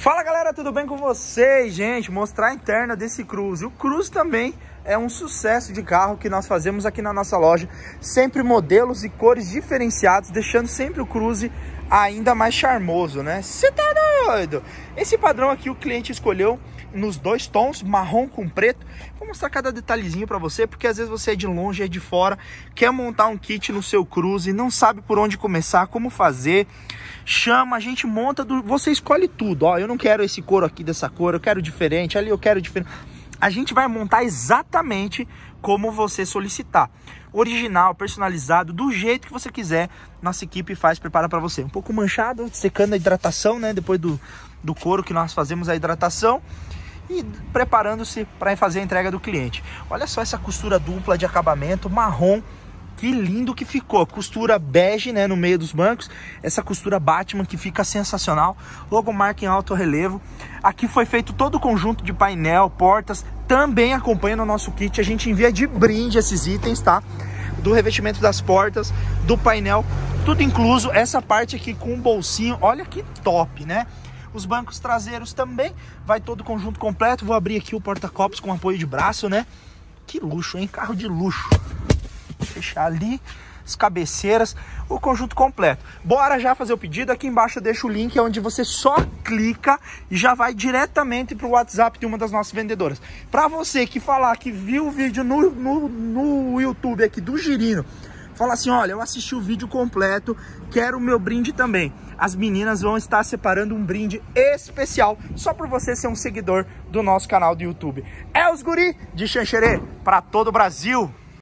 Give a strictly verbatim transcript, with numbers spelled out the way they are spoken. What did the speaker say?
Fala galera, tudo bem com vocês? Gente, mostrar a interna desse Cruze. O Cruze também é um sucesso de carro que nós fazemos aqui na nossa loja. Sempre modelos e cores diferenciados, deixando sempre o Cruze ainda mais charmoso, né? Você tá doido? Esse padrão aqui o cliente escolheu nos dois tons, marrom com preto. Vou mostrar cada detalhezinho para você, porque às vezes você é de longe, é de fora, quer montar um kit no seu Cruze, não sabe por onde começar, como fazer. Chama, a gente monta, do... você escolhe tudo. Ó, eu não quero esse couro aqui dessa cor, eu quero diferente, ali eu quero diferente. A gente vai montar exatamente como você solicitar. Original, personalizado, do jeito que você quiser. Nossa equipe faz, prepara para você. Um pouco manchado, secando a hidratação, né? Depois do, do couro que nós fazemos a hidratação. E preparando-se para fazer a entrega do cliente. Olha só essa costura dupla de acabamento, marrom. Que lindo que ficou, costura bege, né, no meio dos bancos, essa costura Batman que fica sensacional, logomarca em alto relevo. Aqui foi feito todo o conjunto de painel, portas, também acompanha no nosso kit, a gente envia de brinde esses itens, tá? Do revestimento das portas, do painel, tudo incluso, essa parte aqui com um bolsinho, olha que top, né? Os bancos traseiros também, vai todo o conjunto completo, vou abrir aqui o porta-copos com apoio de braço, né? Que luxo, hein? Carro de luxo. Fechar ali as cabeceiras, o conjunto completo. Bora já fazer o pedido. Aqui embaixo eu deixo o link onde você só clica e já vai diretamente para o WhatsApp de uma das nossas vendedoras. Para você que falar que viu o vídeo no, no, no YouTube aqui do Girino, fala assim: olha, eu assisti o vídeo completo, quero o meu brinde também. As meninas vão estar separando um brinde especial só por você ser um seguidor do nosso canal do YouTube. É os guri de Xanxerê para todo o Brasil.